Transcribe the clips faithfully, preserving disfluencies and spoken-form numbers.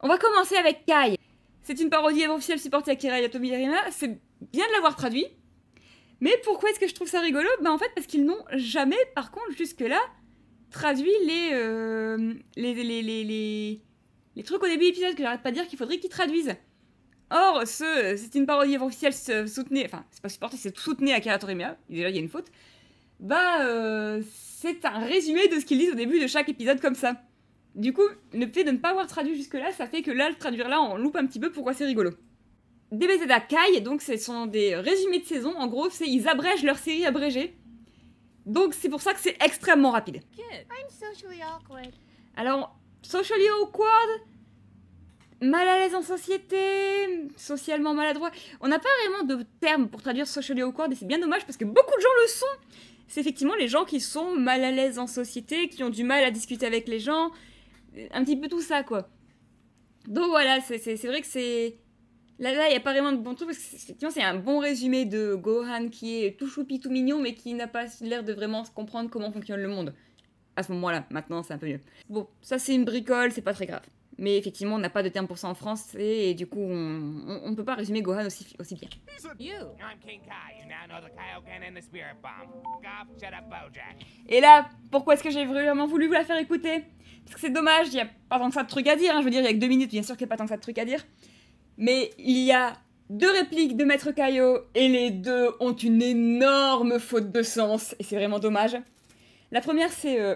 On va commencer avec Kai. C'est une parodie officielle supportée Akira Yotomi Yarima. C'est bien de l'avoir traduit. Mais pourquoi est-ce que je trouve ça rigolo? Bah en fait parce qu'ils n'ont jamais, par contre, jusque-là, traduit les, euh, les, les, les, les, les trucs au début de l'épisode que j'arrête pas de dire qu'il faudrait qu'ils traduisent. Or, ce, c'est une parodie officielle soutenue, enfin, c'est pas supporté, c'est soutenue Akira Toriyama, déjà il y a une faute. Bah, euh, c'est un résumé de ce qu'ils disent au début de chaque épisode comme ça. Du coup, le fait de ne pas avoir traduit jusque-là, ça fait que là, le traduire là, on loupe un petit peu pourquoi c'est rigolo. D B Z Kai, donc ce sont des résumés de saison, en gros, c'est ils abrègent leur série abrégée. Donc c'est pour ça que c'est extrêmement rapide. I'm socially awkward. Alors, socially awkward, mal à l'aise en société, socialement maladroit. On n'a pas vraiment de terme pour traduire socially awkward et c'est bien dommage parce que beaucoup de gens le sont. C'est effectivement les gens qui sont mal à l'aise en société, qui ont du mal à discuter avec les gens, un petit peu tout ça quoi. Donc voilà, c'est vrai que c'est... Là, là, il n'y a pas vraiment de bon truc parce que effectivement c'est un bon résumé de Gohan qui est tout choupi, tout mignon mais qui n'a pas l'air de vraiment comprendre comment fonctionne le monde. À ce moment-là, maintenant c'est un peu mieux. Bon, ça c'est une bricole, c'est pas très grave. Mais effectivement, on n'a pas de terme pour ça en France et, et du coup, on ne peut pas résumer Gohan aussi, aussi bien. Et là, pourquoi est-ce que j'ai vraiment voulu vous la faire écouter? Parce que c'est dommage, il n'y a pas tant que ça de trucs à dire, hein. Je veux dire, il y a que deux minutes, bien sûr qu'il n'y a pas tant que ça de trucs à dire. Mais il y a deux répliques de Maître Kaio et les deux ont une énorme faute de sens et c'est vraiment dommage. La première, c'est... Euh,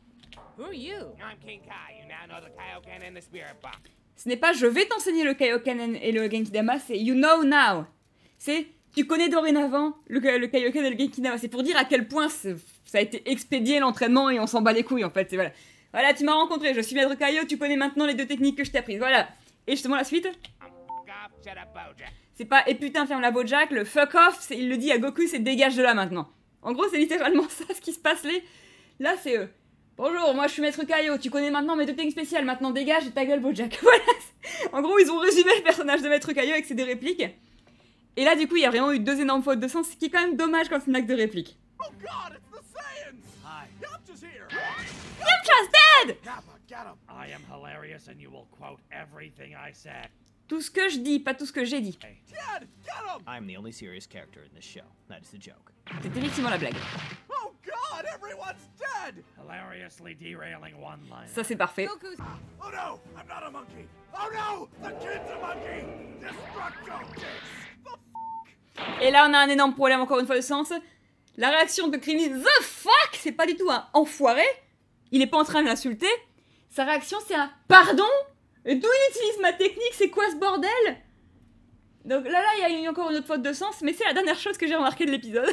ce n'est pas je vais t'enseigner le Kaioken et le Genkidama, c'est you know now. C'est tu connais dorénavant le, le Kaioken et le Genkidama. C'est pour dire à quel point ça a été expédié l'entraînement et on s'en bat les couilles en fait. Voilà. Voilà, tu m'as rencontré, je suis Maître Kaio, tu connais maintenant les deux techniques que je t'ai apprises. Voilà. Et justement la suite. C'est pas et putain ferme la Bojack, le fuck off, il le dit à Goku, c'est dégage de là maintenant. En gros, c'est littéralement ça ce qui se passe les. Là, c'est eux. Bonjour, moi je suis Maître Kaio, tu connais maintenant mes deux techniques spéciales, maintenant dégage et ta gueule Bojack. Voilà. En gros, ils ont résumé le personnage de Maître Kaio avec ses deux répliques. Et là, du coup, il y a vraiment eu deux énormes fautes de sens, ce qui est quand même dommage quand c'est une acte de réplique. Oh God, it's the Saiyans! Hi. Yamcha's here! Yamcha's dead! Kappa, get him! I am hilarious and you will quote everything I said. Tout ce que je dis, pas tout ce que j'ai dit. Hey. Dad, get him! I'm the only serious character in this show. That is the joke. C'est effectivement la blague. Oh God, everyone's dead! Hilariously derailing one line. Ça c'est parfait. Oh no, I'm not a monkey. Oh no, the kid's a monkey. Destructo disc. Et là on a un énorme problème encore une fois de sens. La réaction de Krillin, the fuck, c'est pas du tout un enfoiré. Il est pas en train de l'insulter. Sa réaction c'est un pardon. D'où il utilise ma technique, c'est quoi ce bordel? Donc là, là, il y a eu encore une autre faute de sens, mais c'est la dernière chose que j'ai remarqué de l'épisode.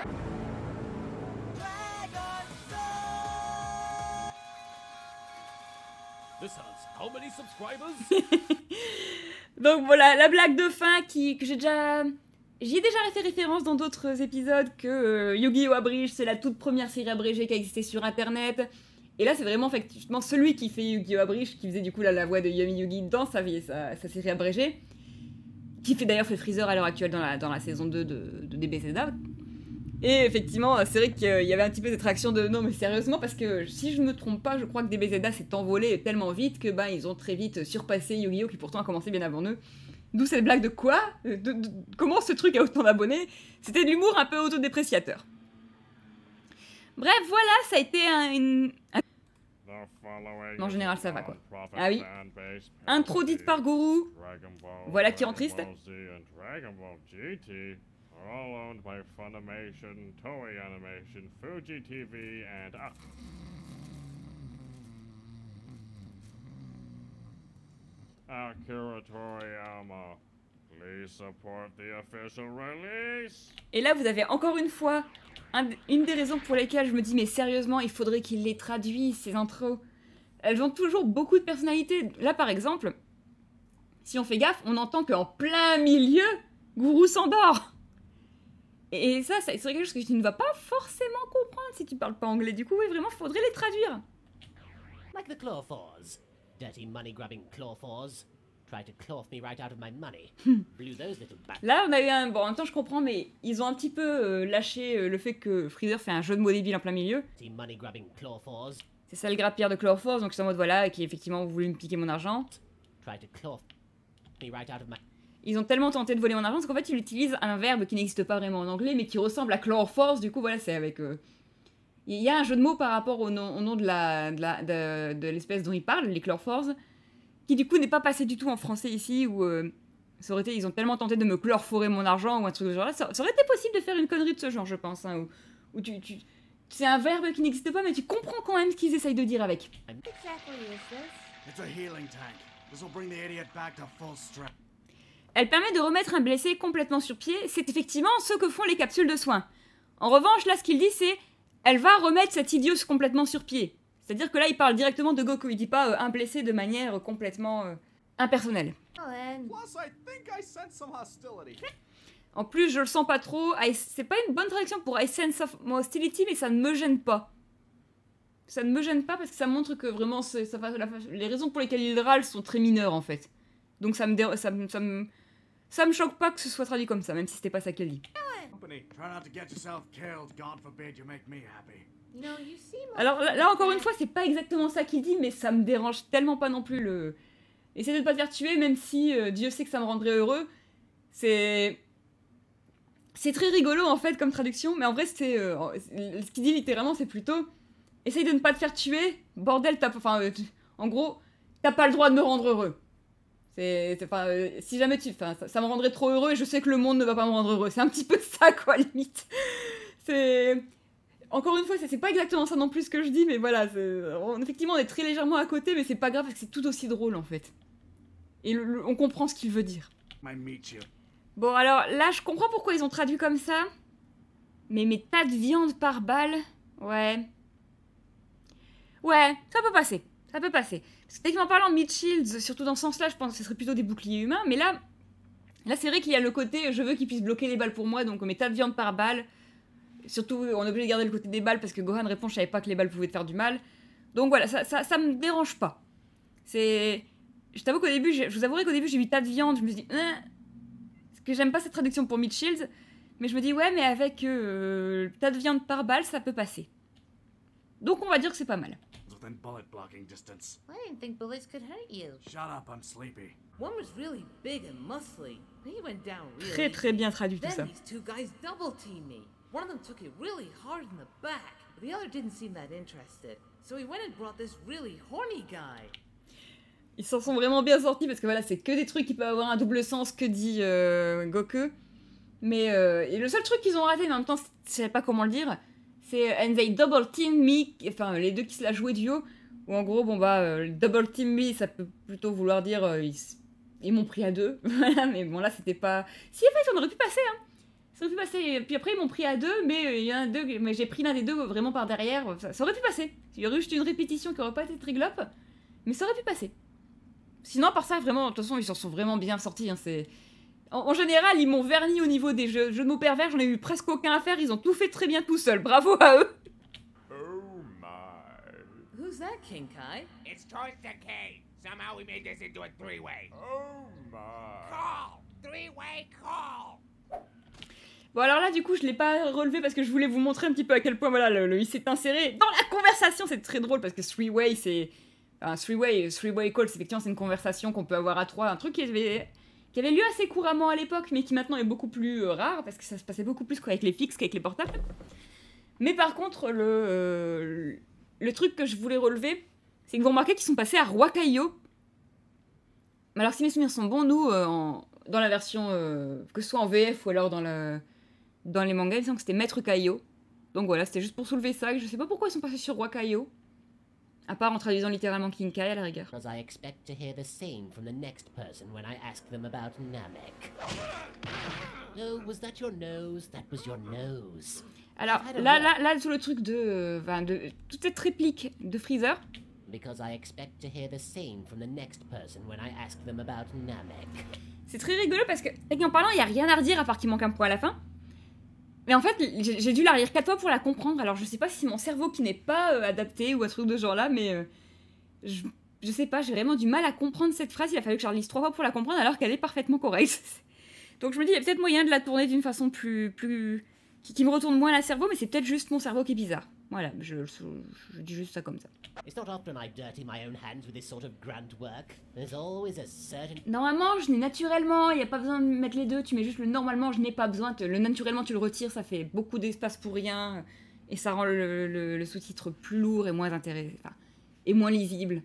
Donc voilà, la blague de fin qui, que j'ai déjà... J'y ai déjà fait référence dans d'autres épisodes que euh, Yu-Gi-Oh! Abridged, c'est la toute première série abrégée qui a existé sur internet. Et là, c'est vraiment effectivement celui qui fait Yu-Gi-Oh! Abridged, qui faisait du coup là, la voix de Yami Yugi dans sa, sa, sa série abrégée, qui fait d'ailleurs fait Freezer à l'heure actuelle dans la, dans la saison deux de, de D B Z A. Et effectivement, c'est vrai qu'il y avait un petit peu cette réaction de non mais sérieusement, parce que si je ne me trompe pas, je crois que D B Z A s'est envolé tellement vite que bah, ils ont très vite surpassé Yu-Gi-Oh! Qui pourtant a commencé bien avant eux. D'où cette blague de quoi de, de, de, comment ce truc a autant d'abonnés? C'était de l'humour un peu autodépréciateur. Bref, voilà, ça a été un, une... un... En général, ça va, quoi. Ah oui. Intro dite par Guru. Voilà qui rend triste. Akira Toriyama, please support the official release. Et là, vous avez encore une fois un, une des raisons pour lesquelles je me dis mais sérieusement, il faudrait qu'il les traduise, ces intros. Elles ont toujours beaucoup de personnalité. Là, par exemple, si on fait gaffe, on entend qu'en plein milieu, Guru s'endort. Et, et ça, ça c'est quelque chose que tu ne vas pas forcément comprendre si tu parles pas anglais. Du coup, oui, vraiment, il faudrait les traduire. Like the Clawfors. Dirty money-grabbing Clawfors. Try to cloth me right out of my money. Blew those little bats. Là, on a eu un... Bon, en même temps, je comprends, mais ils ont un petit peu euh, lâché euh, le fait que Freezer fait un jeu de mots débile en plein milieu. Money-grabbing Clawfors. C'est ça le grappilleur de Clawfors, donc c'est en mode voilà, qui effectivement voulu me piquer mon argent. Try to cloth me right out of my... Ils ont tellement tenté de voler mon argent, parce qu'en fait, ils utilisent un verbe qui n'existe pas vraiment en anglais, mais qui ressemble à claw force, du coup, voilà, c'est avec... Euh... Il y a un jeu de mots par rapport au nom, au nom de la de la- de- de l'espèce dont ils parlent, les claw force, qui du coup n'est pas passé du tout en français ici, où euh, ça aurait été, ils ont tellement tenté de me chlorforer mon argent, ou un truc de ce genre-là, ça, ça aurait été possible de faire une connerie de ce genre, je pense, hein, où, où tu... tu c'est un verbe qui n'existe pas, mais tu comprends quand même ce qu'ils essayent de dire avec. What exactly is this? It's a healing tank. This will bring the idiot back to full strength. Elle permet de remettre un blessé complètement sur pied, c'est effectivement ce que font les capsules de soins. En revanche, là, ce qu'il dit, c'est elle va remettre cet idiot complètement sur pied. C'est-à-dire que là, il parle directement de Goku, il dit pas euh, un blessé de manière complètement euh, impersonnelle. Oh, and Plus, I think I sense some hostility. En plus, je le sens pas trop, I- c'est pas une bonne traduction pour I sense of hostility, mais ça ne me gêne pas. Ça ne me gêne pas parce que ça montre que vraiment, c'est- ça, va- la- les raisons pour lesquelles il râle sont très mineures en fait. Donc ça me, dé- ça, me, ça, me, ça me choque pas que ce soit traduit comme ça, même si c'était pas ça qu'elle dit. Company, try not to get yourself killed. God forbid you make me happy. you know, you seem like Alors là, là, encore une fois, c'est pas exactement ça qu'il dit, mais ça me dérange tellement pas non plus le... Essayer de pas te faire tuer, même si euh, Dieu sait que ça me rendrait heureux, c'est... C'est très rigolo en fait comme traduction, mais en vrai c'est... euh, ce qu'il dit littéralement c'est plutôt... Essaye de ne pas te faire tuer, bordel, t'as... Enfin, euh, tu- en gros, t'as pas le droit de me rendre heureux. C'est... c'est- Enfin, euh, si jamais tu... Enfin, ça, ça me rendrait trop heureux et je sais que le monde ne va pas me rendre heureux. C'est un petit peu ça quoi, limite. C'est... Encore une fois, c'est c'est pas exactement ça non plus ce que je dis, mais voilà, c'est- on- effectivement on est très légèrement à côté, mais c'est pas grave parce que c'est tout aussi drôle en fait. Et le- le- on comprend ce qu'il veut dire. I meet you. Bon alors là, je comprends pourquoi ils ont traduit comme ça, mais mes tas de viande par balle, ouais... Ouais, ça peut passer, ça peut passer. Parce que techniquement parlant, Meat Shields, surtout dans ce sens-là, je pense que ce serait plutôt des boucliers humains, mais là, là c'est vrai qu'il y a le côté, je veux qu'ils puissent bloquer les balles pour moi, donc mes tas de viande par balle. Surtout, on est obligé de garder le côté des balles parce que Gohan répond, je savais pas que les balles pouvaient te faire du mal. Donc voilà, ça, ça, ça me dérange pas. C'est... Je t'avoue qu'au début, j'ai- je vous avouerai qu'au début j'ai vu tas de viande, je me suis dit, hein, parce que j'aime pas cette traduction pour Meat Shields, mais je me dis, ouais, mais avec euh, tas de viande par balle, ça peut passer. Donc on va dire que c'est pas mal. It's within bullet blocking distance. I didn't think bullets could hurt you. Shut up, I'm sleepy. One was really big and muscly. He went down really Très très bien traduit tout Then ça. these two guys double teamed me. One of them took it really hard in the back, but the other didn't seem that interested. So he went and brought this really horny guy. Ils s'en sont vraiment bien sortis parce que voilà, c'est que des trucs qui peuvent avoir un double sens que dit euh, Goku. Mais euh, et le seul truc qu'ils ont raté, mais en même temps, je savais pas comment le dire, c'est and they double team me, enfin les deux qui se la jouaient duo. Ou en gros, bon bah, euh, double team me, ça peut plutôt vouloir dire euh, ils, s- ils m'ont pris à deux. Voilà, mais bon là, c'était pas. Si en fait, on aurait pu passer, hein. Ça aurait pu passer. Puis après, ils m'ont pris à deux, mais euh, il y en a deux, mais j'ai pris l'un des deux vraiment par derrière. Ça, ça aurait pu passer. Il y aurait juste une répétition qui aurait pas été triglope, mais ça aurait pu passer. Sinon, à part ça, vraiment, de toute façon, ils s'en sont vraiment bien sortis. Hein, c'est... En, en général, ils m'ont verni au niveau des jeux, jeux de mots pervers. J'en ai eu presque aucun à faire. Ils ont tout fait très bien tout seuls. Bravo à eux. Oh my. Who's that, King Kai? It's Toaster King. Somehow we made this into a three-way. Oh my. Call! Three-way call! Bon, alors là, du coup, je l'ai pas relevé parce que je voulais vous montrer un petit peu à quel point, voilà, le, le- il s'est inséré dans la conversation. C'est très drôle parce que three-way, c'est... Un three-way, three-way call, c'est effectivement, c'est une conversation qu'on peut avoir à trois. Un truc qui avait, qui avait lieu assez couramment à l'époque, mais qui maintenant est beaucoup plus euh, rare parce que ça se passait beaucoup plus qu'avec les fixes qu'avec les portables. Mais par contre, le, euh, le truc que je voulais relever, c'est que vous remarquez qu'ils sont passés à Roi Kaio. Mais alors, si mes souvenirs sont bons, nous, euh, en- dans la version, euh, que ce soit en V F ou alors dans, la, dans les mangas, il me semble que c'était Maître Kaio. Donc voilà, c'était juste pour soulever ça. Je sais pas pourquoi ils sont passés sur Roi Kaio. À part en traduisant littéralement King Kai à la rigueur. Because I expect to hear the same from the next person when I ask them about Namek. Oh, was that your nose? That was your nose. Alors là, là, là, sur le truc de, euh, enfin, de toute cette réplique de Freezer, Because I expect to hear the same from the next person when I ask them about Namek. c'est très rigolo parce que, en parlant, il y a rien à redire à part qu'il manque un point à la fin. Mais en fait, j'ai j'ai dû la relire quatre fois pour la comprendre. Alors je sais pas si mon cerveau qui n'est pas euh, adapté ou un truc de ce genre-là, mais euh, je, je sais pas, j'ai vraiment du mal à comprendre cette phrase. Il a fallu que je la relise trois fois pour la comprendre alors qu'elle est parfaitement correcte. Donc je me dis, il y a peut-être moyen de la tourner d'une façon plus, plus, qui, qui me retourne moins le cerveau, mais c'est peut-être juste mon cerveau qui est bizarre. Voilà, je, je, je dis juste ça comme ça. It's not often I dirty my own hands with this sort of grunt work. There's always a certain... Normalement, je n'ai naturellement, il n'y a pas besoin de mettre les deux, tu mets juste le normalement, je n'ai pas besoin, le naturellement tu le retires, ça fait beaucoup d'espace pour rien, et ça rend le, le, le sous-titre plus lourd et moins intéressant, enfin, et moins lisible.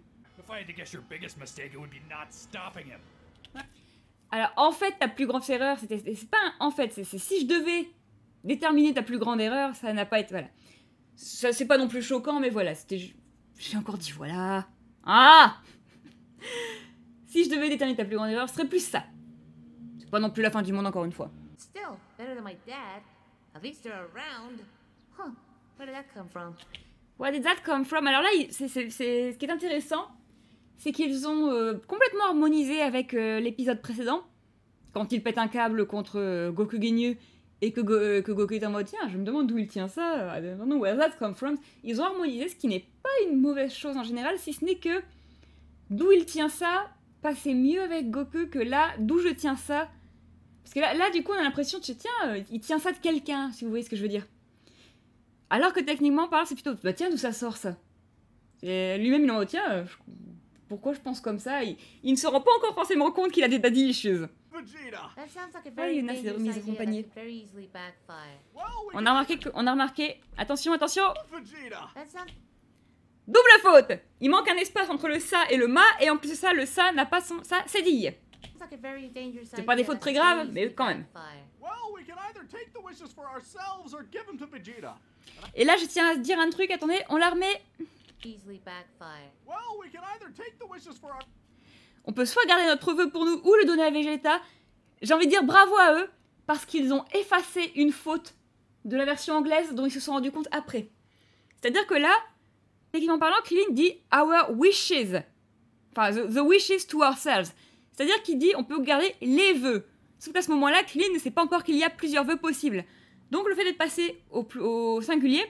Alors en fait, ta plus grande erreur, c'était, c'est pas un, en fait, c'est si je devais déterminer ta plus grande erreur, ça n'a pas été, voilà. Ça, c'est pas non plus choquant, mais voilà, c'était... J'ai encore dit voilà. Ah si je devais déterminer ta plus grande erreur, ce serait plus ça. C'est pas non plus la fin du monde, encore une fois. Still, better than my dad. At least they're around. Huh, where did that come from? Where did that come from? Alors là, c'est, c'est, c'est... ce qui est intéressant, c'est qu'ils ont euh, complètement harmonisé avec euh, l'épisode précédent. Quand il pète un câble contre euh, Goku Ginyu, et que, Go euh, que Goku est en mode, tiens, je me demande d'où il tient ça, I don't know where that come from. Ils ont harmonisé, ce qui n'est pas une mauvaise chose en général, si ce n'est que d'où il tient ça passait mieux avec Goku que là, d'où je tiens ça. Parce que là, là du coup, on a l'impression que, tiens, euh, il tient ça de quelqu'un, si vous voyez ce que je veux dire. Alors que techniquement, par là, c'est plutôt, bah tiens, d'où ça sort ça. Et lui-même, il est en mode, tiens, euh, je... pourquoi je pense comme ça, il... il ne se rend pas encore forcément compte qu'il a des daddy issues. That sounds like a Ah, very Yuna s'est dangerous remise idea that accompagnée. could very easily backfire. On a remarqué, que, on a remarqué, attention, attention, That sounds double faute. Il manque un espace entre le ça et le ma, et en plus de ça, le ça n'a pas son ça cédille. like a very dangerous C'est pas des idea fautes that très could graves, very mais easily quand même. backfire. Well, we can either take the wishes for ourselves or give them to Vegeta. Et là, je tiens à dire un truc, attendez, on la remet. Easily backfire. Well, we can either take the wishes for our... On peut soit garder notre vœu pour nous ou le donner à Vegeta. J'ai envie de dire bravo à eux, parce qu'ils ont effacé une faute de la version anglaise dont ils se sont rendus compte après. C'est-à-dire que là, techniquement parlant, Krillin dit « our wishes ». Enfin, the, the wishes to ourselves. C'est-à-dire qu'il dit on peut garder les vœux. Sauf qu'à ce moment-là, Krillin ne sait pas encore qu'il y a plusieurs vœux possibles. Donc le fait d'être passé au, au singulier,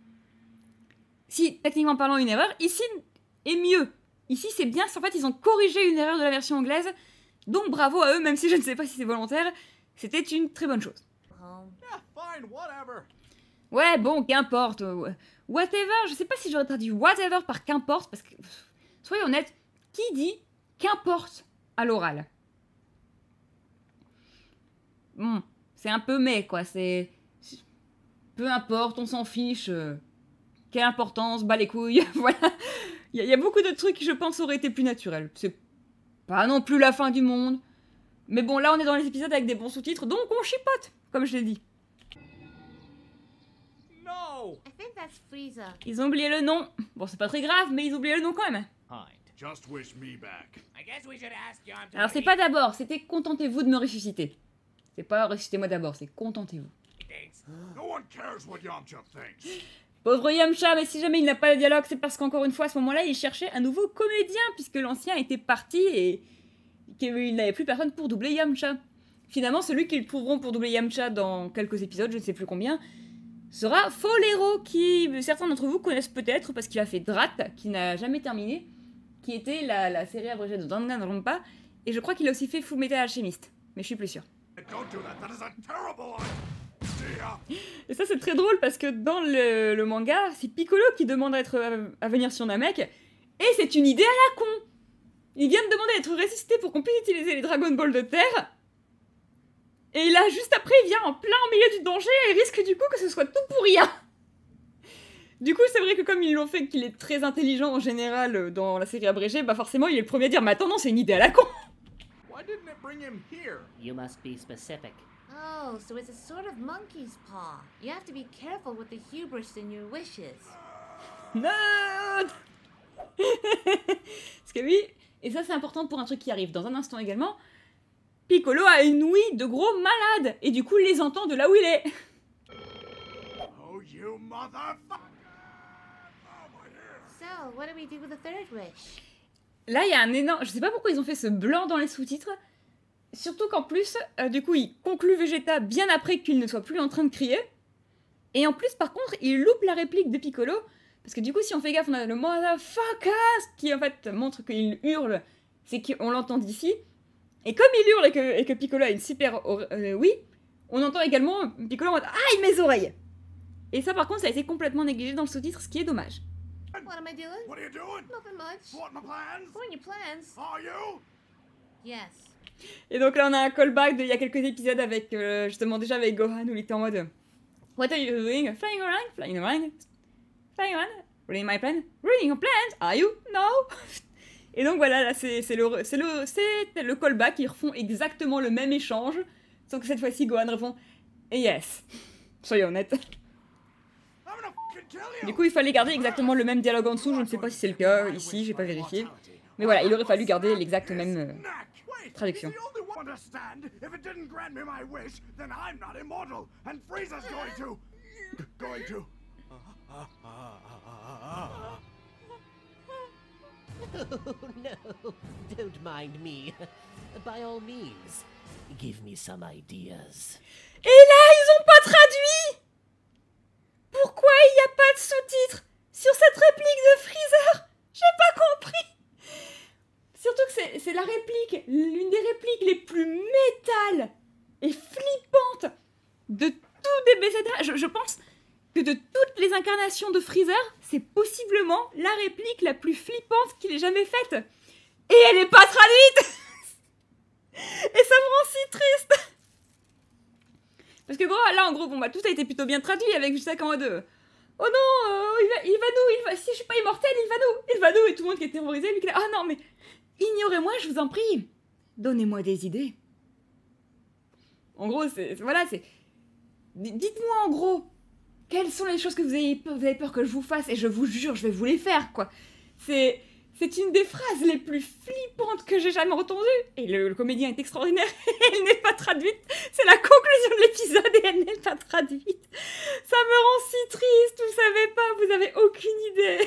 si techniquement parlant une erreur, ici est mieux. Ici c'est bien, en fait ils ont corrigé une erreur de la version anglaise, donc bravo à eux, même si je ne sais pas si c'est volontaire, c'était une très bonne chose. Home. Yeah, fine, whatever. Ouais, bon, qu'importe. euh, Whatever, je sais pas si j'aurais traduit whatever par qu'importe, parce que, pff, soyons honnêtes, qui dit qu'importe à l'oral? Bon, c'est un peu mais, quoi, c'est... Peu importe, on s'en fiche. euh, Quelle importance, bas les couilles, voilà. Il y, a- il y a beaucoup de trucs qui, je pense, auraient été plus naturels. C'est pas non plus la fin du monde. Mais bon, là, on est dans les épisodes avec des bons sous-titres, donc on chipote, comme je l'ai dit. No! I think that's Frieza. Ils ont oublié le nom. Bon, c'est pas très grave, mais ils ont oublié le nom quand même. Just wish me back. I guess we should ask John to Alors, c'est pas d'abord, c'était contentez-vous de me ressusciter. C'est pas ressuscitez-moi d'abord, c'est contentez-vous. Thanks. No one cares what Yamcha thinks. Pauvre Yamcha, mais si jamais il n'a pas le dialogue, c'est parce qu'encore une fois, à ce moment-là, il cherchait un nouveau comédien, puisque l'ancien était parti et qu'il n'avait plus personne pour doubler Yamcha. Finalement, celui qu'ils trouveront pour doubler Yamcha dans quelques épisodes, je ne sais plus combien, sera Folero, qui certains d'entre vous connaissent peut-être, parce qu'il a fait Drat, qui n'a jamais terminé, qui était la, la série abrégée de Danganronpa, et je crois qu'il a aussi fait Fullmetal Alchemist, mais je suis plus sûre. Don't do that. That is a terrible idea. Et ça, c'est très drôle parce que dans le, le manga, c'est Piccolo qui demande à, être, à, à venir sur Namek. Et c'est une idée à la con. Il vient de demander d'être ressuscité pour qu'on puisse utiliser les Dragon Ball de terre. Et là, juste après, il vient en plein au milieu du danger et risque du coup que ce soit tout pour rien. Du coup, c'est vrai que comme ils l'ont fait qu'il est très intelligent en général dans la série abrégée, bah forcément, il est le premier à dire « Mais attends, non, c'est une idée à la con !» Why didn't it bring him here? You must be specific. Oh, so it's a sort of monkey's paw. You have to be careful with the hubris in your wishes. Non. Parce que oui, et ça c'est important pour un truc qui arrive dans un instant également, Piccolo a une ouïe de gros malade, et du coup il les entend de là où il est. Oh, you motherfucker! Oh, my ear. So, what do we do with the third wish? Là il y a un énorme... Je sais pas pourquoi ils ont fait ce blanc dans les sous-titres, surtout qu'en plus, euh, du coup il conclut Vegeta bien après qu'il ne soit plus en train de crier, et en plus par contre il loupe la réplique de Piccolo, parce que du coup si on fait gaffe on a le motherfucker qui en fait montre qu'il hurle, c'est qu'on l'entend d'ici, et comme il hurle et que, et que Piccolo a une super... Euh, oui, on entend également Piccolo en mode « Aïe mes oreilles !» Et ça par contre ça a été complètement négligé dans le sous-titre, ce qui est dommage. What am I doing? What are you doing? Nothing much. Thwarting my plans? What are your plans? Are you? Yes. Et donc là on a un callback d'il y a quelques épisodes avec euh, justement déjà avec Gohan où il était en mode What are you doing? Flying around? Flying around? Flying around? Reading my plan? Reading your plans? Are you? No? Et donc voilà, là c'est le, c'est le, c'est le callback, ils refont exactement le même échange, sauf que cette fois-ci Gohan répond Yes. Soyons honnêtes. I'm gonna fucking kill you! Du coup il fallait garder exactement le même dialogue en dessous, je ne sais pas si c'est le cas ici, j'ai pas vérifié. Mais voilà, il aurait fallu garder l'exact même euh, traduction. He's the only one to understand. If it didn't grant me my wish, then I'm not immortal, and Frieza's going to, going to. Oh no, don't mind me. By all means, give me some ideas. Et là, ils ont pas traduit! Pourquoi il n'y a pas de sous-titres sur cette réplique de Freezer? J'ai pas compris! Surtout que c'est la réplique, l'une des répliques les plus métal et flippantes de tout D B Z. Je, je pense que de toutes les incarnations de Freezer, c'est possiblement la réplique la plus flippante qu'il ait jamais faite. Et elle est pas traduite! Et ça me rend si triste! Parce que gros, là en gros, bon bah tout a été plutôt bien traduit avec juste ça qu'en mode euh, oh non, euh, il, va, il va nous, il va, si je suis pas immortel, il va nous, il va nous, et tout le monde qui est terrorisé, lui qui est là, ah non mais, ignorez-moi, je vous en prie, donnez-moi des idées. En gros, c'est, voilà, c'est, dites-moi en gros, quelles sont les choses que vous avez, peur, vous avez peur que je vous fasse, et je vous jure, je vais vous les faire, quoi. C'est... C'est une des phrases les plus flippantes que j'ai jamais entendues. Et le, le comédien est extraordinaire. Elle n'est pas traduite. C'est la conclusion de l'épisode et elle n'est pas traduite. Ça me rend si triste. Vous savez pas, vous avez aucune idée.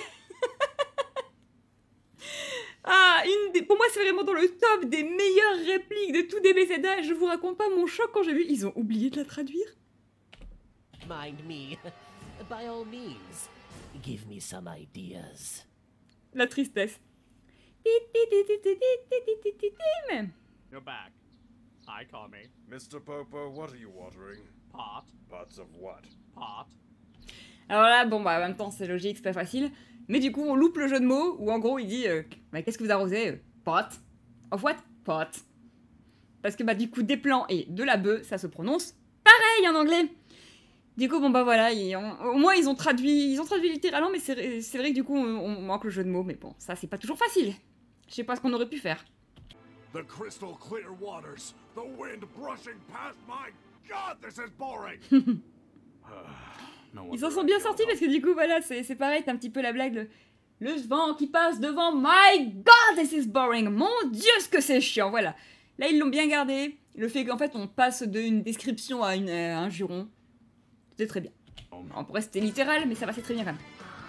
Ah, une des, pour moi, c'est vraiment dans le top des meilleures répliques de tout D B Z A. Je vous raconte pas mon choc quand j'ai vu. Ils ont oublié de la traduire. Mind me. By all means, give me some ideas. La tristesse. You're back. Hi, Kami. Mister Popo, what are you watering? Pot. Pots of what? Pot. Alors là, bon bah en même temps c'est logique, c'est pas facile. Mais du coup on loupe le jeu de mots où en gros il dit euh, bah, qu'est-ce que vous arrosez euh, Pot. Of what? Pot. Parce que bah du coup des plans et de la bœuf ça se prononce pareil en anglais. Du coup, bon bah voilà, ils ont, au moins ils ont traduit, ils ont traduit littéralement, mais c'est vrai que du coup on, on manque le jeu de mots, mais bon, ça c'est pas toujours facile. Je sais pas ce qu'on aurait pu faire. The crystal clear waters, the wind brushing past. My God, this is boring. Ils s'en sont bien sortis parce que du coup voilà, c'est pareil, t'as un petit peu la blague de le vent qui passe devant. My God, this is boring. Mon Dieu, ce que c'est chiant. Voilà. Là ils l'ont bien gardé. Le fait qu'en fait on passe d'une description à, une, à un juron. C'était très bien. On pourrait c'était littéral, mais ça passait très bien quand même.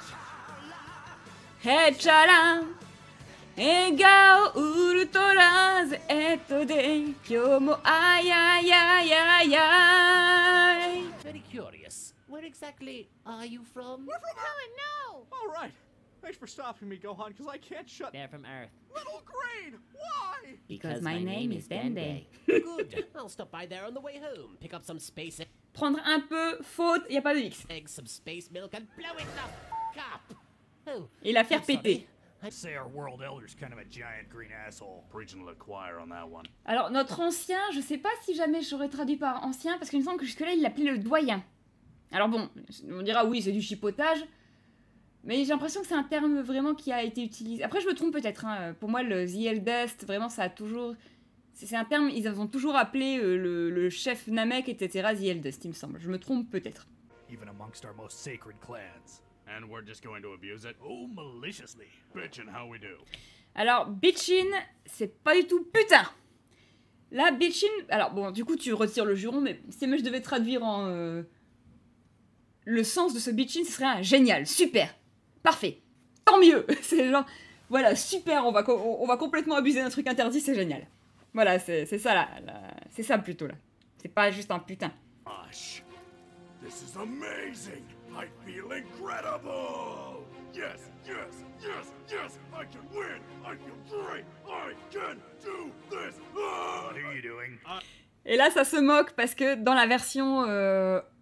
Hechala, Egao Ultoraz Etode Kyomo ay ay ay ay ay. Very curious. Where exactly are you from? We're from Helen, no! All right. Thanks for stopping me, Gohan, because I can't shut. They're from Earth. Little Green, why? Because my name is Dende. Good. I'll stop by there on the way home. Pick up some space Prendre un peu, faute, y a pas de X. eggs, some space milk, and blow it the f up. Oh, Et la faire I'm sorry. péter. I'd say our world elder's kind of a giant green asshole. Preaching to the choir on that one. Alors notre ancien, je sais pas si jamais j'aurais traduit par ancien, parce qu'il me semble que jusque-là il l'appelait le doyen. Alors bon, on dira oui c'est du chipotage, mais j'ai l'impression que c'est un terme vraiment qui a été utilisé. Après je me trompe peut-être, hein. Pour moi le The Eldest, vraiment ça a toujours... C'est un terme, ils ont toujours appelé euh, le, le chef Namek, et cetera, The Eldest, il me semble. Je me trompe peut-être. Even amongst our most sacred clans. And we're just going to abuse it? Oh, maliciously. Bitchin' how we do. Alors, bitchin, c'est pas du tout putain. Là, bitchin... Alors, bon, du coup, tu retires le juron, mais si moi je devais traduire en... Euh, le sens de ce bitchin, ce serait un génial, super, parfait, tant mieux. C'est genre, voilà, super, on va, on, on va complètement abuser d'un truc interdit, c'est génial. Voilà, c'est ça, là, là c'est ça plutôt, là. C'est pas juste un putain. Gosh, this is amazing. I feel incredible. Yes, yes, yes, yes. I can win. I feel great. I can do this. Ah! What are you doing? Et là, ça se moque parce que dans la version euh,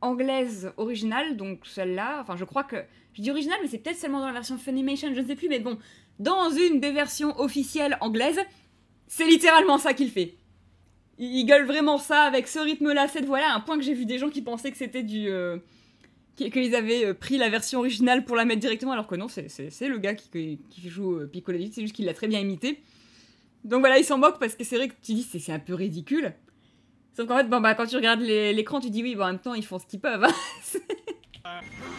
anglaise originale, donc celle-là, enfin je crois que... Je dis originale, mais c'est peut-être seulement dans la version Funimation, je ne sais plus, mais bon, dans une des versions officielles anglaises, c'est littéralement ça qu'il fait. Il gueule vraiment ça, avec ce rythme-là, cette voix-là, à un point que j'ai vu des gens qui pensaient que c'était du... Euh, qu'ils avaient pris la version originale pour la mettre directement, alors que non, c'est le gars qui, qui joue euh, Piccolo David, c'est juste qu'il l'a très bien imité. Donc voilà, il s'en moque parce que c'est vrai que tu dis c'est un peu ridicule. Sauf qu'en fait, bon, bah, quand tu regardes l'écran, tu dis oui, bon, en même temps, ils font ce qu'ils peuvent. Hein.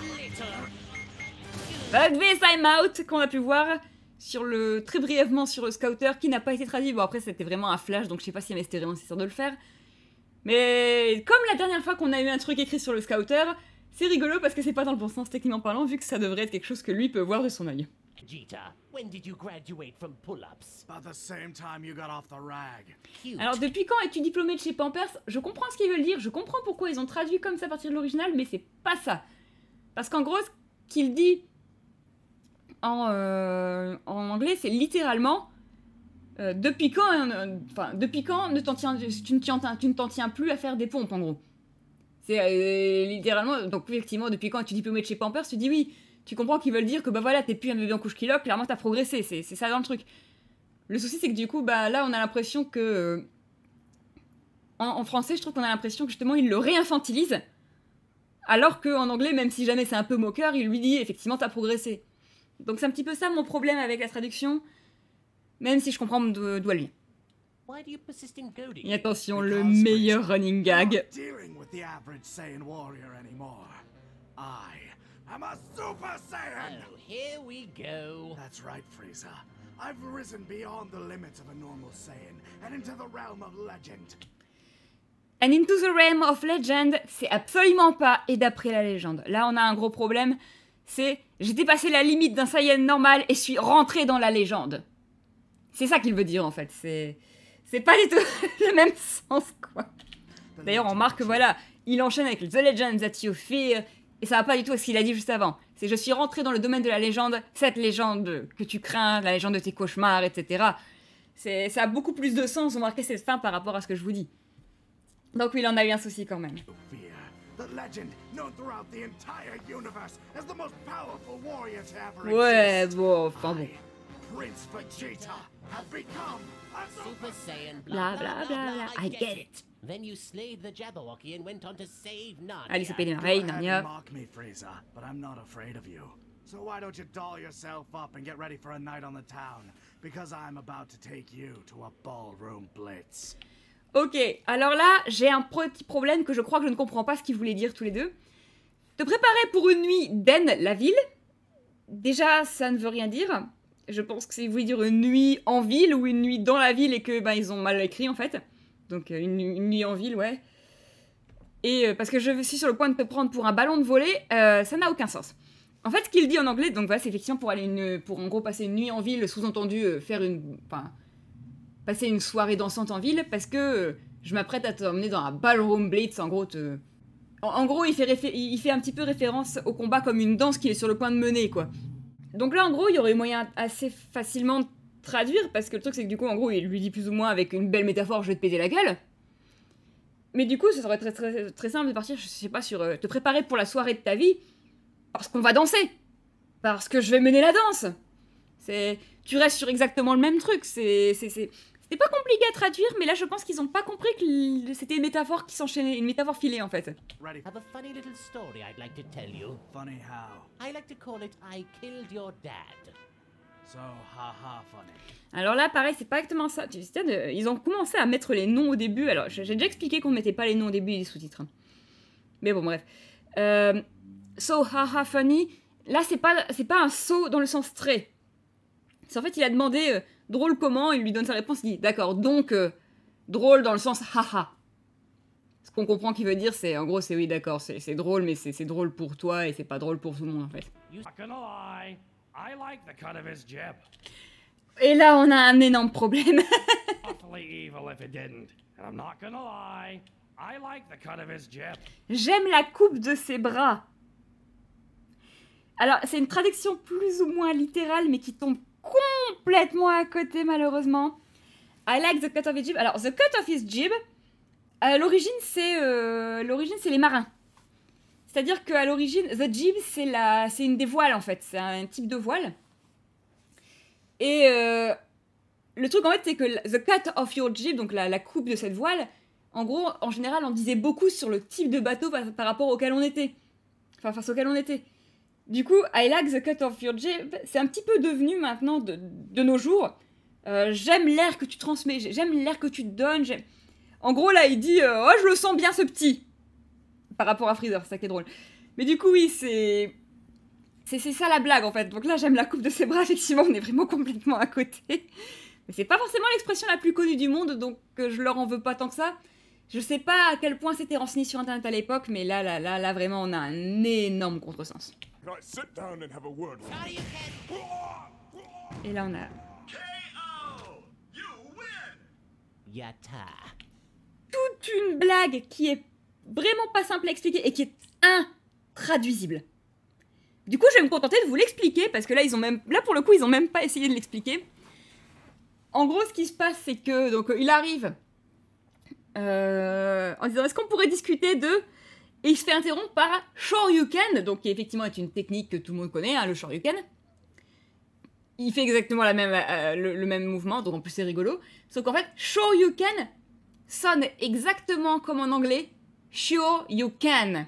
But this I'm out, qu'on a pu voir sur le, très brièvement sur le Scouter, qui n'a pas été traduit. Bon, après, c'était vraiment un flash, donc je sais pas si c'était vraiment nécessaire de le faire. Mais comme la dernière fois qu'on a eu un truc écrit sur le Scouter, c'est rigolo parce que c'est pas dans le bon sens techniquement parlant, vu que ça devrait être quelque chose que lui peut voir de son œil. Vegeta, when did you graduate from pull-ups? About the same time you got off the rag. Cute. Alors depuis quand es-tu diplômé de chez Pampers? Je comprends ce qu'ils veulent dire, je comprends pourquoi ils ont traduit comme ça à partir de l'original, mais c'est pas ça. Parce qu'en gros, ce qu'il dit en, euh, en anglais, c'est littéralement euh, depuis quand, euh, enfin depuis quand ne t'en tiens, tu ne t'en tu ne t'en tiens plus à faire des pompes en gros. C'est euh, littéralement, donc effectivement, depuis quand es-tu diplômé de chez Pampers, tu dis oui. Tu comprends qu'ils veulent dire que bah voilà, t'es plus un bébé en couche qui loque, clairement t'as progressé, c'est ça dans le truc. Le souci c'est que du coup, bah là on a l'impression que... Euh, en, en français, je trouve qu'on a l'impression que justement il le réinfantilise, alors qu'en anglais, même si jamais c'est un peu moqueur, il lui dit effectivement t'as progressé. Donc c'est un petit peu ça mon problème avec la traduction, même si je comprends d'où elle vient. Et attention, le meilleur running gag. I'm a Super Saiyan! Oh, here we go. That's right, Frieza. I've risen beyond the limits of a normal Saiyan and into the realm of legend. And into the realm of legend, c'est absolument pas et d'après la légende. Là, on a un gros problème, c'est j'ai dépassé la limite d'un Saiyan normal et suis rentré dans la légende. C'est ça qu'il veut dire en fait. C'est c'est pas du tout le même sens quoi. D'ailleurs, on remarque que voilà, il enchaîne avec The Legend That You Fear. Et ça va pas du tout à ce qu'il a dit juste avant. C'est je suis rentré dans le domaine de la légende, cette légende que tu crains, la légende de tes cauchemars, et cetera. C'est, ça a beaucoup plus de sens, remarquez cette fin par rapport à ce que je vous dis. Donc oui, il en a eu un souci quand même. Ouais, bon, enfin bon. Super Saiyan, blah blah blah blah, I get it. Then you slayed the Jabberwocky and went on to save Narnia. Allez, c'est pas des merveilles, Narnia. Mock me, Frieza, but I'm not afraid of you. So why don't you doll yourself up and get ready for a night on the town? Because I'm about to take you to a ballroom blitz. Ok, alors là, j'ai un petit problème que je crois que je ne comprends pas ce qu'ils voulaient dire tous les deux. Te préparer pour une nuit d'En la ville. Déjà, ça ne veut rien dire. Je pense que c'est voulu dire une nuit en ville ou une nuit dans la ville et que ben ils ont mal écrit en fait. Donc une, une nuit en ville, ouais. Et euh, parce que je suis sur le point de me prendre pour un ballon de volley, euh, ça n'a aucun sens. En fait, ce qu'il dit en anglais, donc voilà, c'est effectivement pour aller une, pour en gros passer une nuit en ville, sous-entendu euh, faire une, enfin, passer une soirée dansante en ville, parce que euh, je m'apprête à t'emmener dans un ballroom blitz, en gros, te... en, en gros, il fait, réfé il fait un petit peu référence au combat comme une danse qu'il est sur le point de mener, quoi. Donc là, en gros, il y aurait moyen assez facilement de traduire, parce que le truc, c'est que du coup, en gros, il lui dit plus ou moins avec une belle métaphore, je vais te péter la gueule. Mais du coup, ça serait très, très, très simple de partir, je sais pas, sur euh, te préparer pour la soirée de ta vie, parce qu'on va danser. Parce que je vais mener la danse. C'est, tu restes sur exactement le même truc. C'est, c'est, c'est, c'était pas compliqué à traduire, mais là, je pense qu'ils ont pas compris que c'était une métaphore qui s'enchaînait, une métaphore filée, en fait. I have a funny little story I'd like to tell you. Funny how? I like to call it I killed your dad. So, haha, funny. Alors là, pareil, c'est pas exactement ça. Ils ont commencé à mettre les noms au début. Alors, j'ai déjà expliqué qu'on mettait pas les noms au début des sous-titres. Mais bon, bref. Euh, so, haha, funny. Là, c'est pas, c'est pas un so dans le sens trait. C'est en fait, il a demandé euh, drôle comment, il lui donne sa réponse, il dit d'accord, donc euh, drôle dans le sens haha. Ce qu'on comprend qu'il veut dire, c'est en gros, c'est oui, d'accord, c'est drôle, mais c'est drôle pour toi et c'est pas drôle pour tout le monde en fait. Not gonna lie, I like the cut of his jib. Et là, on a un énorme problème. Awfully evil if it didn't. And I'm not gonna lie, I like the cut of his jib. J'aime la coupe de ses bras. Alors, c'est une traduction plus ou moins littérale, mais qui tombe complètement à côté, malheureusement. I like the cut of his jib. Alors, the cut of his jib, à l'origine, c'est euh, l'origine, c'est les marins. C'est-à-dire qu'à l'origine, The Jib, c'est la... c'est une des voiles, en fait. C'est un type de voile. Et euh, le truc, en fait, c'est que the cut of your jib, donc la, la coupe de cette voile, en gros, en général, on disait beaucoup sur le type de bateau par, par rapport auquel on était. Enfin, face auquel on était. Du coup, I like the cut of your jib, c'est un petit peu devenu maintenant, de, de nos jours, euh, j'aime l'air que tu transmets, j'aime l'air que tu te donnes, j'aime... En gros, là, il dit euh, « Oh, je le sens bien, ce petit !» Par rapport à Freezer, c'est ça qui est drôle. Mais du coup, oui, c'est... C'est ça la blague, en fait. Donc là, j'aime la coupe de ses bras, effectivement, on est vraiment complètement à côté. Mais c'est pas forcément l'expression la plus connue du monde, donc euh, je leur en veux pas tant que ça. Je sais pas à quel point c'était renseigné sur Internet à l'époque, mais là, là, là, là, vraiment, on a un énorme contresens. Et là, on a... Yatta. Toute une blague qui est vraiment pas simple à expliquer et qui est intraduisible. Du coup, je vais me contenter de vous l'expliquer, parce que là, ils ont même... Là, pour le coup, ils ont même pas essayé de l'expliquer. En gros, ce qui se passe, c'est que... Donc, il arrive... Euh, en disant, est-ce qu'on pourrait discuter de... Et il se fait interrompre par Shoryuken, donc qui effectivement est une technique que tout le monde connaît, hein, le Shoryuken. Il fait exactement la même, euh, le, le même mouvement, donc en plus c'est rigolo. Sauf qu'en fait, Shoryuken sonne exactement comme en anglais Shoryuken.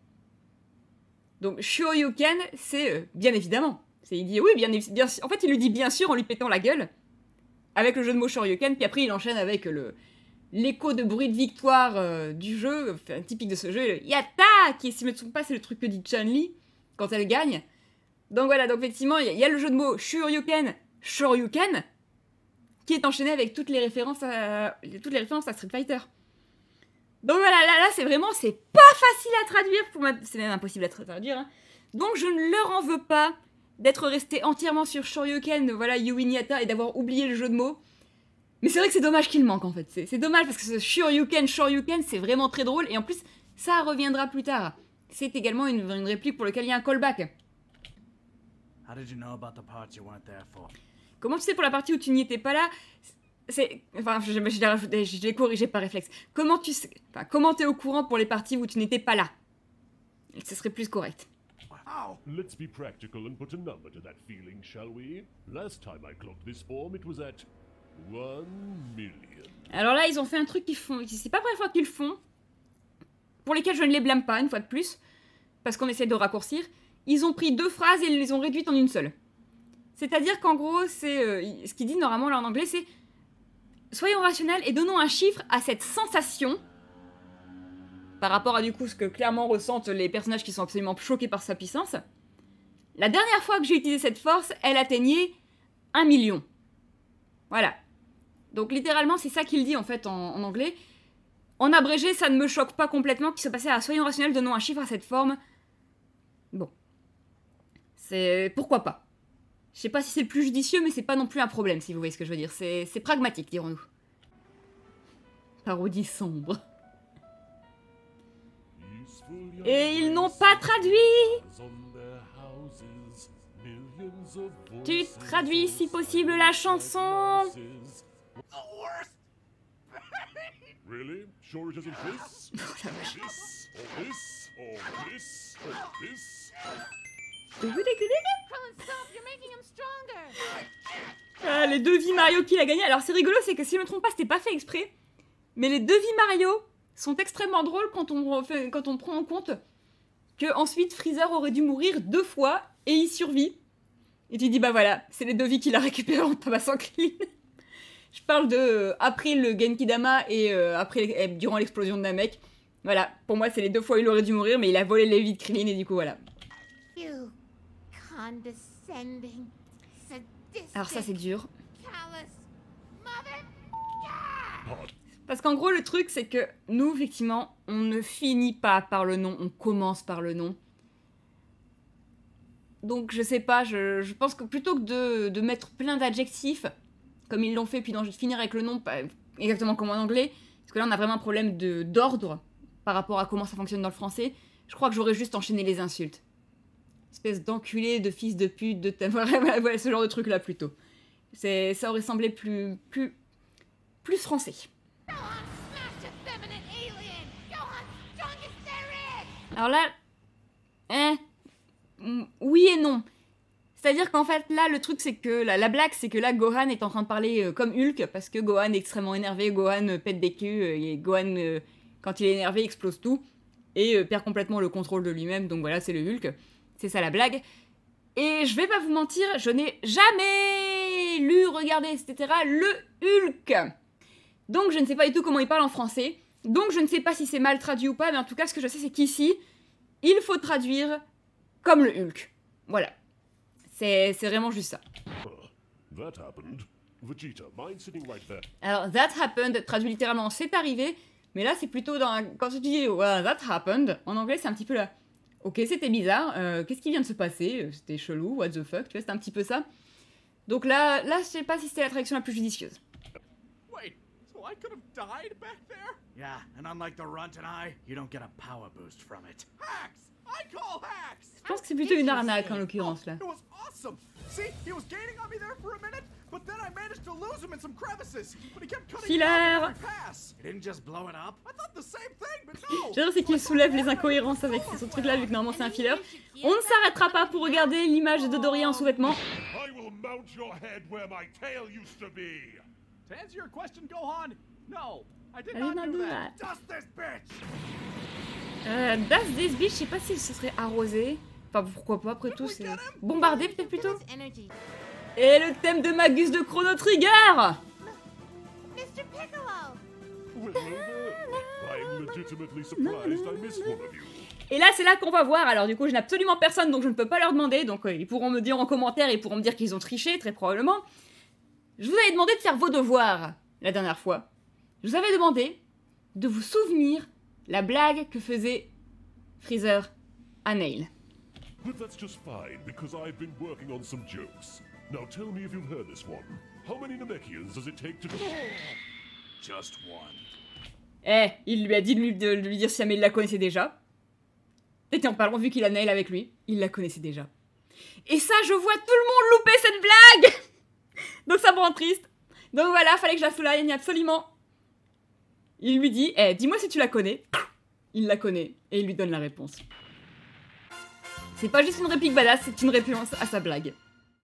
Donc Shoryuken, c'est euh, bien évidemment. Il dit oui, bien, bien En fait, il lui dit bien sûr en lui pétant la gueule, avec le jeu de mots Shoryuken, puis après il enchaîne avec le... l'écho de bruit de victoire euh, du jeu, enfin, typique de ce jeu, le Yatta, qui, si je ne me trompe pas, c'est le truc que dit Chun-Li quand elle gagne. Donc voilà, donc effectivement, il y, y a le jeu de mots Shoryuken, Shoryuken, qui est enchaîné avec toutes les références à, toutes les références à Street Fighter. Donc voilà, là, là c'est vraiment, c'est pas facile à traduire, pour ma... c'est même impossible à traduire. Hein. Donc je ne leur en veux pas d'être resté entièrement sur Shoryuken, voilà, You win Yatta, et d'avoir oublié le jeu de mots. Mais c'est vrai que c'est dommage qu'il manque en fait, c'est dommage parce que ce Shoryuken, Shoryuken, c'est vraiment très drôle et en plus ça reviendra plus tard. C'est également une, une réplique pour laquelle il y a un callback. How did you know about the part you weren't there for? Comment tu sais pour la partie où tu n'y étais pas là? C'est... Enfin, je, je, je l'ai rajouté, je l'ai corrigé par réflexe. Comment tu sais... Enfin, comment t'es au courant pour les parties où tu n'étais pas là? Ce serait plus correct. Let's be practical and put a number to that feeling, shall we? Last time I clocked this form, it was at one million. Alors là, ils ont fait un truc qu'ils font... C'est pas la première fois qu'ils le font. Pour lesquels je ne les blâme pas, une fois de plus. Parce qu'on essaie de raccourcir. Ils ont pris deux phrases et ils les ont réduites en une seule. C'est-à-dire qu'en gros, c'est... Euh, ce qu'ils disent normalement là en anglais, c'est... Soyons rationnels et donnons un chiffre à cette sensation... Par rapport à du coup ce que clairement ressentent les personnages qui sont absolument choqués par sa puissance. La dernière fois que j'ai utilisé cette force, elle atteignait un million. Voilà. Donc littéralement, c'est ça qu'il dit en fait en, en anglais. En abrégé, ça ne me choque pas complètement qu'il se passait à soyons rationnels, donnons un chiffre à cette forme. Bon. C'est... Pourquoi pas. Je sais pas si c'est le plus judicieux, mais c'est pas non plus un problème, si vous voyez ce que je veux dire. C'est pragmatique, dirons-nous. Parodie sombre. Et ils n'ont pas traduit. Tu traduis si possible la chanson. Really? Sure it isn't this? This? Or this? Or this? Or this? Ah, les deux vies Mario qu'il a gagné. Alors c'est rigolo, c'est que si je me trompe pas, c'était pas fait exprès. Mais les deux vies Mario sont extrêmement drôles quand on, quand on prend en compte que ensuite Freezer aurait dû mourir deux fois et il survit. Et tu dis bah voilà, c'est les deux vies qu'il a récupérées en tabassant clean. Je parle de euh, après le Genkidama et euh, après et durant l'explosion de Namek. Voilà, pour moi c'est les deux fois où il aurait dû mourir, mais il a volé les vies de Krillin et du coup voilà. You condescending, sadistic, alors ça c'est dur. callous mother. Parce qu'en gros, le truc, c'est que nous, effectivement, on ne finit pas par le nom, on commence par le nom. Donc, je sais pas, je, je pense que plutôt que de, de mettre plein d'adjectifs, comme ils l'ont fait, puis de finir avec le nom, pas exactement comme en anglais, parce que là, on a vraiment un problème d'ordre par rapport à comment ça fonctionne dans le français, je crois que j'aurais juste enchaîné les insultes. Espèce d'enculé, de fils de pute, de... Voilà, ce genre de truc-là, plutôt. Ça aurait semblé plus, plus, plus français. Alors là, Hein? Oui et non. C'est-à-dire qu'en fait, là, le truc, c'est que... La, la blague, c'est que là, Gohan est en train de parler euh, comme Hulk, parce que Gohan est extrêmement énervé, Gohan euh, pète des culs, euh, et Gohan, euh, quand il est énervé, explose tout, et euh, perd complètement le contrôle de lui-même, donc voilà, c'est le Hulk. C'est ça la blague. Et je vais pas vous mentir, je n'ai jamais lu, regardé, et cetera, le Hulk. Donc je ne sais pas du tout comment il parle en français, donc je ne sais pas si c'est mal traduit ou pas, mais en tout cas, ce que je sais, c'est qu'ici, il faut traduire comme le Hulk. Voilà. C'est vraiment juste ça. That happened. Vegeta, mind sitting right there? Alors, that happened, traduit littéralement, c'est arrivé, mais là, c'est plutôt dans... Quand tu dis, well, that happened, en anglais, c'est un petit peu là. Ok, c'était bizarre, euh, qu'est-ce qui vient de se passer? C'était chelou, what the fuck, tu vois, c'est un petit peu ça. Donc là, là, je sais pas si c'était la traduction la plus judicieuse. Wait, so I could have died back there? Yeah, and unlike the Runt and I, you don't get a power boost from it. Hacks! I call hacks! Je pense que c'est plutôt une arnaque en l'occurrence là. It was awesome. See, he was gaining on me there for a minute, but then I managed to lose him in some crevices. But he kept cutting me off every pass. He didn't just blow it up. I thought the same thing, but no. J'adore, c'est qu'il soulève les incohérences avec ce truc là, vu que normalement c'est un filler. On ne s'arrêtera pas pour regarder l'image de Dodoria en sous-vêtements. I will mount your head where my tail used to be. To answer your question, Gohan, no, I did I not did not do do that. that. Dust this bitch. Euh, Dust this bitch, je sais pas si ce serait arrosé. Enfin, pourquoi pas, après tout, c'est... Bombardé, peut-être plutôt. Et le thème de Magus de Chrono Trigger. Mister Piccolo! Well, there. I'm legitimately surprised I missed one of you. Et là, c'est là qu'on va voir. Alors, du coup, je n'ai absolument personne, donc je ne peux pas leur demander. Donc, euh, ils pourront me dire en commentaire, ils pourront me dire qu'ils ont triché, très probablement. Je vous avais demandé de faire vos devoirs la dernière fois. Je vous avais demandé de vous souvenir la blague que faisait Freezer à Nail. But that's just fine, because I've been working on some jokes. Now tell me if you've heard this one. How many Namekians does it take to... Just one. Eh, il lui a dit de lui, de lui dire si jamais il la connaissait déjà. Et tiens, parlons, vu qu'il a Nail avec lui, il la connaissait déjà. Et ça, je vois tout le monde louper cette blague. Donc ça me rend triste. Donc voilà, fallait que je la souligne absolument. Il lui dit, eh, dis-moi si tu la connais. Il la connaît, et il lui donne la réponse. C'est pas juste une réplique badass, c'est une réponse à sa blague.